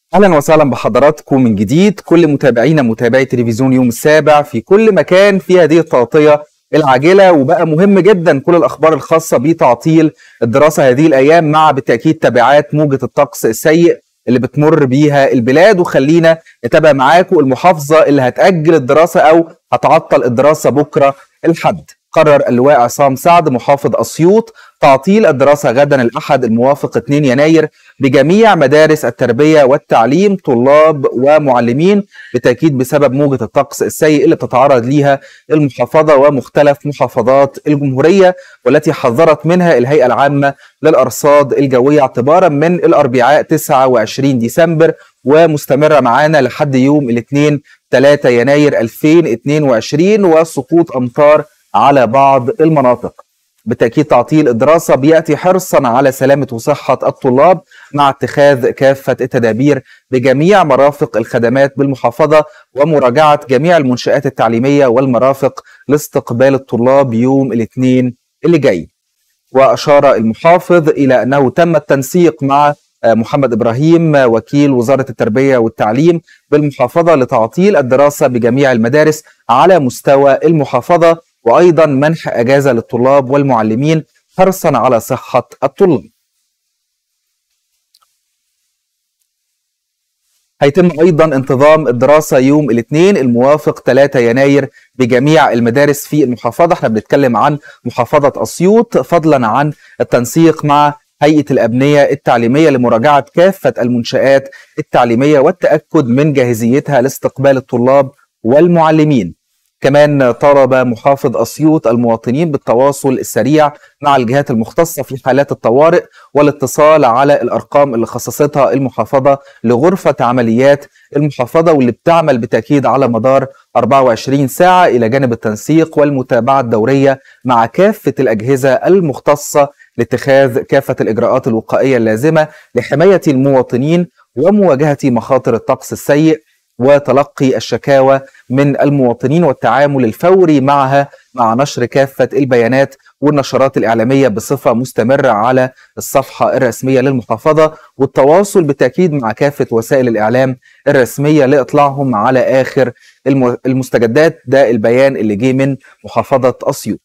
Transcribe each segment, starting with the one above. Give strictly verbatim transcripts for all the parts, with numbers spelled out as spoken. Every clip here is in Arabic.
اهلا وسهلا بحضراتكم من جديد، كل متابعينا متابعي تلفزيون يوم السابع في كل مكان في هذه التغطيه العاجله. وبقى مهم جدا كل الاخبار الخاصه بتعطيل الدراسه هذه الايام، مع بالتاكيد تبعات موجه الطقس السيء اللي بتمر بيها البلاد. وخلينا نتابع معاكم المحافظه اللي هتاجل الدراسه او هتعطل الدراسه بكره الحد. قرر اللواء عصام سعد محافظ اسيوط تعطيل الدراسه غدا الاحد الموافق اثنين يناير بجميع مدارس التربيه والتعليم، طلاب ومعلمين، بالتاكيد بسبب موجه الطقس السيء اللي بتتعرض ليها المحافظه ومختلف محافظات الجمهوريه، والتي حذرت منها الهيئه العامه للارصاد الجويه اعتبارا من الاربعاء تسعة وعشرين ديسمبر ومستمره معانا لحد يوم الاثنين ثلاثة يناير ألفين واثنين وعشرين، وسقوط امطار على بعض المناطق. بالتأكيد تعطيل الدراسة بيأتي حرصا على سلامة وصحة الطلاب مع اتخاذ كافة التدابير بجميع مرافق الخدمات بالمحافظة ومراجعة جميع المنشآت التعليمية والمرافق لاستقبال الطلاب يوم الاثنين اللي جاي. وأشار المحافظ إلى أنه تم التنسيق مع محمد إبراهيم وكيل وزارة التربية والتعليم بالمحافظة لتعطيل الدراسة بجميع المدارس على مستوى المحافظة، وأيضا منح أجازة للطلاب والمعلمين حرصا على صحة الطلاب. هيتم أيضا انتظام الدراسة يوم الاثنين الموافق ثلاثة يناير بجميع المدارس في المحافظة. احنا بنتكلم عن محافظة أسيوط، فضلا عن التنسيق مع هيئة الأبنية التعليمية لمراجعة كافة المنشآت التعليمية والتأكد من جاهزيتها لاستقبال الطلاب والمعلمين. كمان طالب محافظ أسيوط المواطنين بالتواصل السريع مع الجهات المختصة في حالات الطوارئ والاتصال على الأرقام اللي خصصتها المحافظة لغرفة عمليات المحافظة، واللي بتعمل بالتأكيد على مدار أربعة وعشرين ساعة إلى جانب التنسيق والمتابعة الدورية مع كافة الأجهزة المختصة لاتخاذ كافة الإجراءات الوقائية اللازمة لحماية المواطنين ومواجهة مخاطر الطقس السيء وتلقي الشكاوى من المواطنين والتعامل الفوري معها، مع نشر كافة البيانات والنشرات الإعلامية بصفة مستمرة على الصفحة الرسمية للمحافظة، والتواصل بالتأكيد مع كافة وسائل الإعلام الرسمية لإطلاعهم على آخر المستجدات. ده البيان اللي جه من محافظة أسيوط.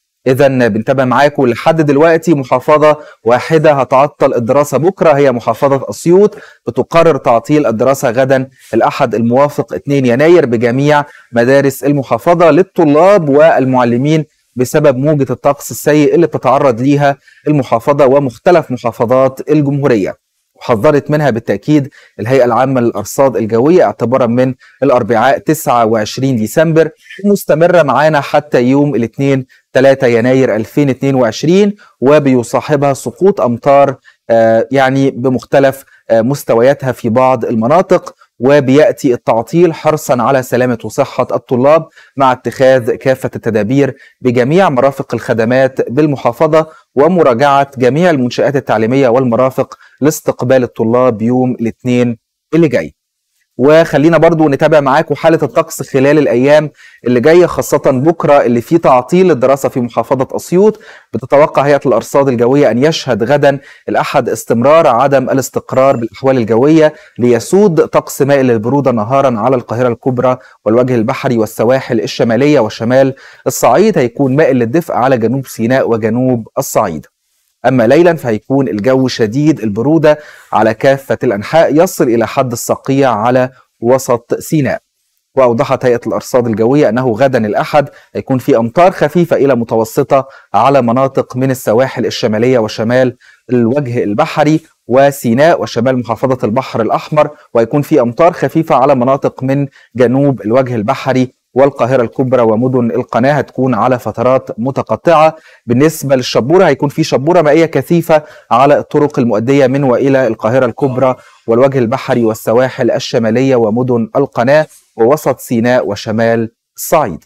إذا بنتابع معاكم لحد دلوقتي محافظة واحدة هتعطل الدراسة بكرة، هي محافظة أسيوط، بتقرر تعطيل الدراسة غدا الأحد الموافق اثنين يناير بجميع مدارس المحافظة للطلاب والمعلمين بسبب موجة الطقس السيء اللي بتتعرض ليها المحافظة ومختلف محافظات الجمهورية. وحذرت منها بالتأكيد الهيئة العامة للأرصاد الجوية اعتبارا من الأربعاء تسعة وعشرين ديسمبر، مستمرة معانا حتى يوم الاثنين ثلاثة يناير ألفين واثنين وعشرين، وبيصاحبها سقوط أمطار آه يعني بمختلف آه مستوياتها في بعض المناطق. وبيأتي التعطيل حرصا على سلامة وصحة الطلاب مع اتخاذ كافة التدابير بجميع مرافق الخدمات بالمحافظة ومراجعة جميع المنشآت التعليمية والمرافق لاستقبال الطلاب يوم الاثنين اللي جاي. وخلينا برضو نتابع معاكم حالة الطقس خلال الأيام اللي جاية، خاصة بكرة اللي فيه تعطيل الدراسة في محافظة أسيوط. بتتوقع هيئة الأرصاد الجوية أن يشهد غدا الأحد استمرار عدم الاستقرار بالأحوال الجوية، ليسود طقس مائل للبرودة نهارا على القاهرة الكبرى والوجه البحري والسواحل الشمالية وشمال الصعيد، هيكون مائل للدفء على جنوب سيناء وجنوب الصعيد. أما ليلا فهيكون الجو شديد البرودة على كافة الأنحاء يصل إلى حد الصقيع على وسط سيناء. وأوضحت هيئة الأرصاد الجوية أنه غدا الأحد هيكون في أمطار خفيفة إلى متوسطة على مناطق من السواحل الشمالية وشمال الوجه البحري وسيناء وشمال محافظة البحر الأحمر، وهيكون في أمطار خفيفة على مناطق من جنوب الوجه البحري والقاهرة الكبرى ومدن القناة، هتكون على فترات متقطعة. بالنسبة للشبورة هيكون في شبورة مائية كثيفة على الطرق المؤدية من وإلى القاهرة الكبرى والوجه البحري والسواحل الشمالية ومدن القناة ووسط سيناء وشمال الصعيد.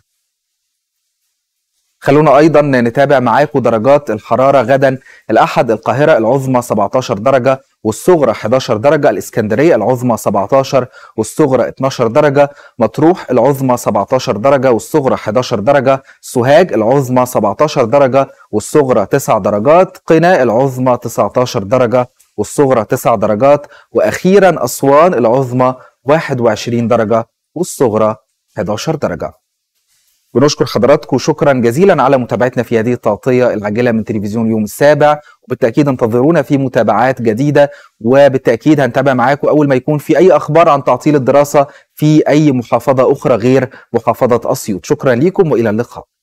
خلونا أيضا نتابع معاكم درجات الحرارة غدا الأحد. القاهرة العظمى سبعة عشر درجة والصغرى أحد عشر درجة، الإسكندرية العظمى سبعة عشر والصغرى اثني عشر درجة، مطروح العظمى سبعة عشر درجة والصغرى أحد عشر درجة، سوهاج العظمى سبعة عشر درجة والصغرى تسع درجات، قنا العظمى تسعة عشر درجة والصغرى تسع درجات، وأخيرا أسوان العظمى واحد وعشرين درجة والصغرى إحدى عشرة درجة. بنشكر حضراتكم شكرا جزيلا على متابعتنا في هذه التغطية العاجلة من تلفزيون يوم السابع، وبالتأكيد انتظرونا في متابعات جديدة، وبالتأكيد هنتابع معاكم أول ما يكون في أي أخبار عن تعطيل الدراسة في أي محافظة أخرى غير محافظة أسيوط. شكرا لكم وإلى اللقاء.